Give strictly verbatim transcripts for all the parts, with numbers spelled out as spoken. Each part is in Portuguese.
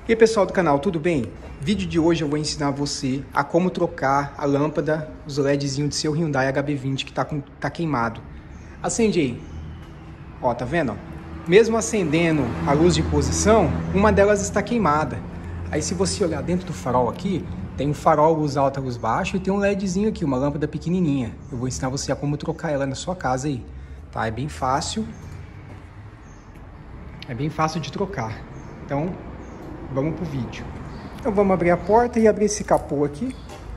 E aí, pessoal do canal, tudo bem? Vídeo de hoje eu vou ensinar você a como trocar a lâmpada, os LEDzinhos do seu Hyundai H B vinte que tá, com, tá queimado. Acende aí. Ó, tá vendo? Mesmo acendendo a luz de posição, uma delas está queimada. Aí se você olhar dentro do farol aqui, tem um farol luz alta, luz baixa e tem um LEDzinho aqui, uma lâmpada pequenininha. Eu vou ensinar você a como trocar ela na sua casa aí, tá? É bem fácil. É bem fácil de trocar. Então, vamos pro vídeo. Então vamos abrir a porta e abrir esse capô aqui.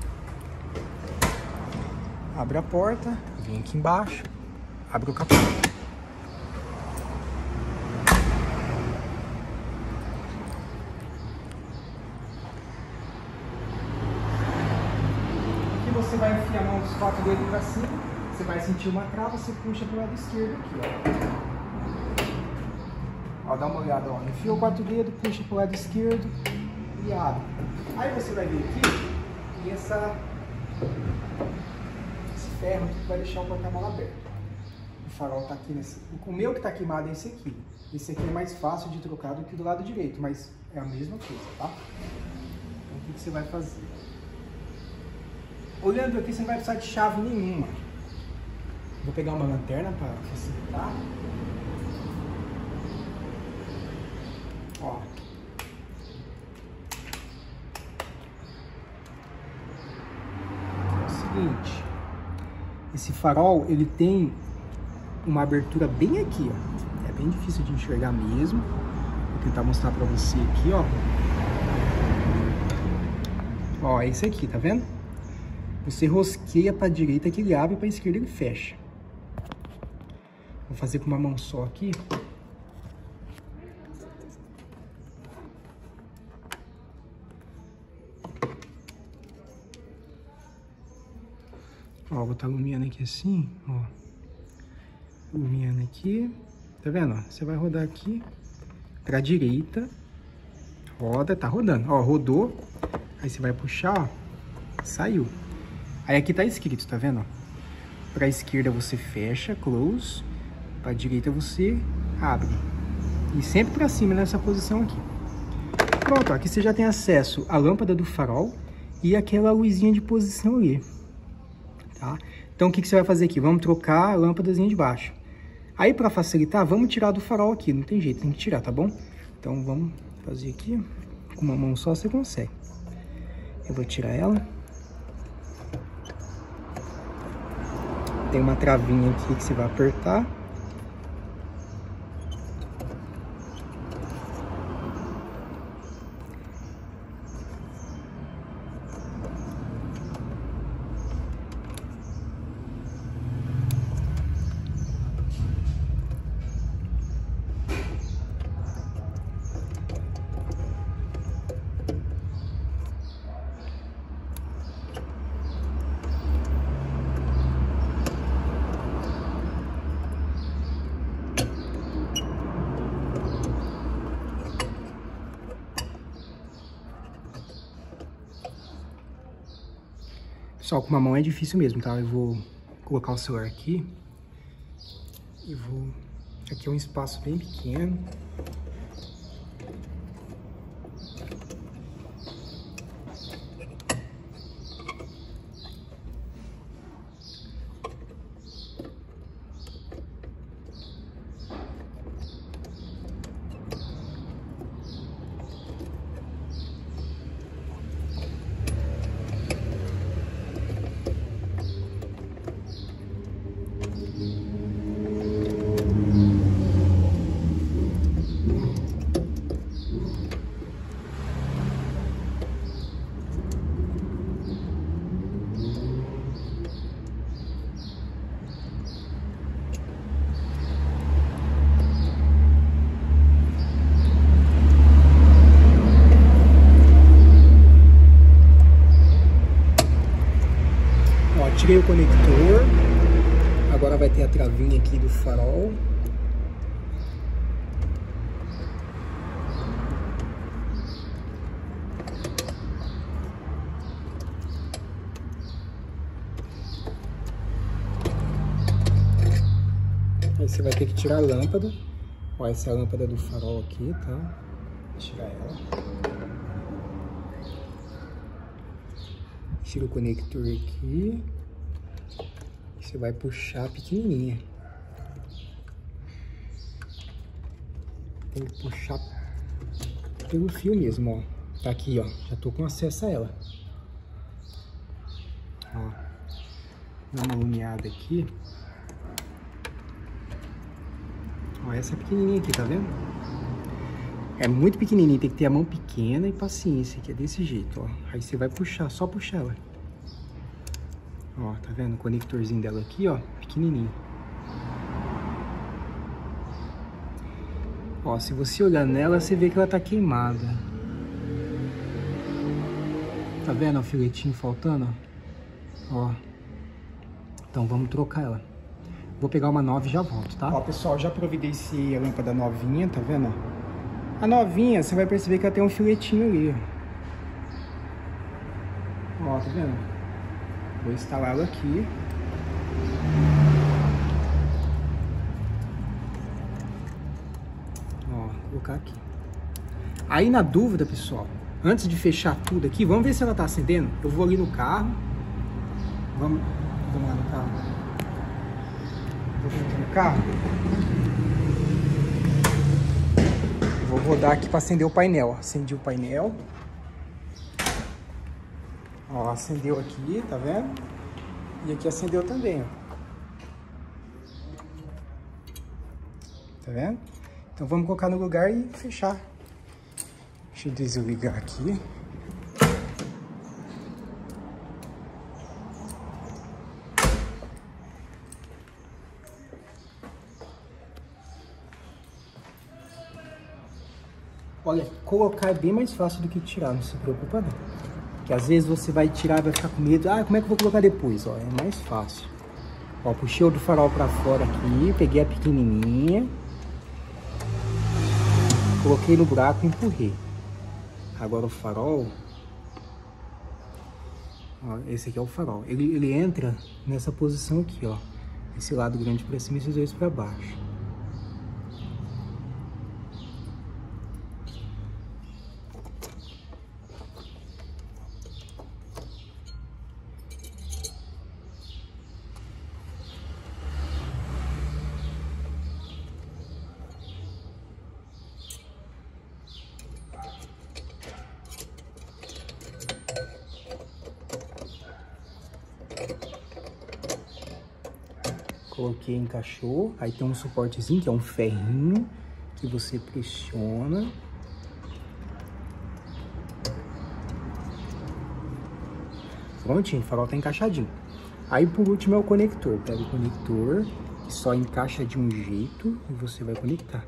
Abre a porta, vem aqui embaixo, abre o capô. Aqui você vai enfiar a mão dos quatro dedos para cima, você vai sentir uma trava, você puxa pro lado esquerdo aqui, ó. Ó, dá uma olhada, ó. Enfia o quatro dedos, puxa pro lado esquerdo e abre. Aí você vai vir aqui e essa, esse ferro aqui vai deixar o porta-mala aberto. O farol tá aqui nesse. O meu que tá queimado é esse aqui. Esse aqui é mais fácil de trocar do que do lado direito, mas é a mesma coisa, tá? Então o que, que você vai fazer? Olhando aqui, você não vai precisar de chave nenhuma. Vou pegar uma lanterna para facilitar. Ó. É o seguinte, esse farol ele tem uma abertura bem aqui, ó. É bem difícil de enxergar mesmo. Vou tentar mostrar para você aqui, ó. Ó, é esse aqui, tá vendo? Você rosqueia para a direita que ele abre, para a esquerda ele fecha. Vou fazer com uma mão só aqui. Ó, vou botar iluminando aqui assim, ó. Iluminando aqui. Tá vendo? Ó, você vai rodar aqui pra direita. Roda, tá rodando. Ó, rodou. Aí você vai puxar, ó. Saiu. Aí aqui tá escrito, tá vendo? Ó, pra esquerda você fecha, close. Pra direita você abre. E sempre pra cima nessa posição aqui. Pronto, ó, aqui você já tem acesso à lâmpada do farol e aquela luzinha de posição ali. Tá? Então o que, que você vai fazer aqui? Vamos trocar a lâmpadazinha de baixo. Aí para facilitar, vamos tirar do farol aqui. Não tem jeito, tem que tirar, tá bom? Então vamos fazer aqui. Com uma mão só você consegue. Eu vou tirar ela. Tem uma travinha aqui que você vai apertar. Só com uma mão é difícil mesmo, tá? Eu vou colocar o celular aqui. E vou... Aqui é um espaço bem pequeno. Tirei o conector, agora vai ter a travinha aqui do farol. Aí você vai ter que tirar a lâmpada. Ó, essa é a lâmpada do farol aqui, tá? Vou tirar ela. Tira o conector aqui. Você vai puxar pequenininha. Tem que puxar pelo fio mesmo, ó. Tá aqui, ó. Já tô com acesso a ela. Ó. Dá uma alumiada aqui. Ó, essa pequenininha aqui, tá vendo? É muito pequenininha, tem que ter a mão pequena e paciência, que é desse jeito, ó. Aí você vai puxar, só puxar ela. Ó, tá vendo o conectorzinho dela aqui, ó, pequenininho. Ó, se você olhar nela, você vê que ela tá queimada. Tá vendo o filetinho faltando, ó? Ó. Então vamos trocar ela. Vou pegar uma nova e já volto, tá? Ó, pessoal, já providenciei a lâmpada novinha, tá vendo? A novinha, você vai perceber que ela tem um filetinho ali, ó. Ó, tá vendo? Vou instalar ela aqui. Ó, vou colocar aqui. Aí, na dúvida, pessoal, antes de fechar tudo aqui, vamos ver se ela tá acendendo? Eu vou ali no carro. Vamos, vamos lá no carro. Vou aqui no carro. Vou rodar aqui para acender o painel. Acendi o painel. Ó, acendeu aqui, tá vendo? E aqui acendeu também, ó. Tá vendo? Então vamos colocar no lugar e fechar. Deixa eu desligar aqui. Olha, colocar é bem mais fácil do que tirar, não se preocupa não. Porque às vezes você vai tirar e vai ficar com medo. Ah, como é que eu vou colocar depois? Ó, é mais fácil. Ó, puxei o do farol pra fora aqui, peguei a pequenininha. Coloquei no buraco e empurrei. Agora o farol... Ó, esse aqui é o farol. Ele, ele entra nessa posição aqui, ó. Esse lado grande pra cima e esses dois pra baixo. Coloquei, encaixou. Aí tem um suportezinho, que é um ferrinho, que você pressiona. Prontinho, o farol tá encaixadinho. Aí por último é o conector. Pega o conector, que só encaixa de um jeito e você vai conectar.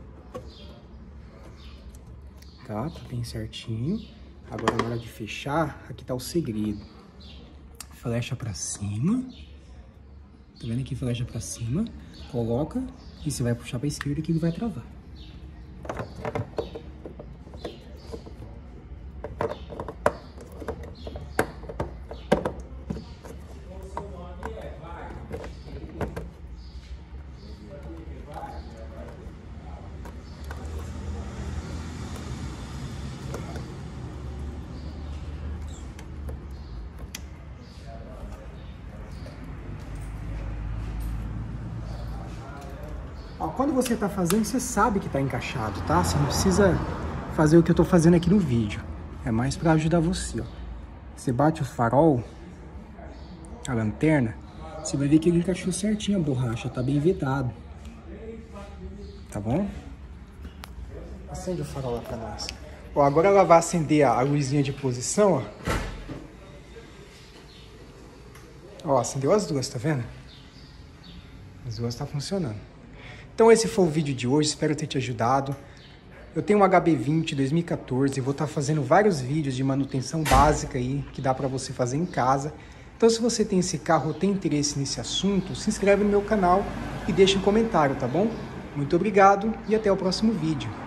Tá? Tá bem certinho. Agora na hora de fechar, aqui tá o segredo. Flecha pra cima. Tá vendo aqui, flecha pra cima, coloca e você vai puxar pra esquerda que ele vai travar. Quando você está fazendo, você sabe que está encaixado, tá? Você não precisa fazer o que eu estou fazendo aqui no vídeo. É mais para ajudar você, ó. Você bate o farol, a lanterna, você vai ver que ele encaixou certinho a borracha, tá bem vedado. Tá bom? Acende o farol lá para nós. Ó, agora ela vai acender a luzinha de posição, ó. Ó, acendeu as duas, tá vendo? As duas tá funcionando. Então esse foi o vídeo de hoje, espero ter te ajudado. Eu tenho um H B vinte dois mil e quatorze e vou estar fazendo vários vídeos de manutenção básica aí, que dá para você fazer em casa. Então se você tem esse carro ou tem interesse nesse assunto, se inscreve no meu canal e deixa um comentário, tá bom? Muito obrigado e até o próximo vídeo.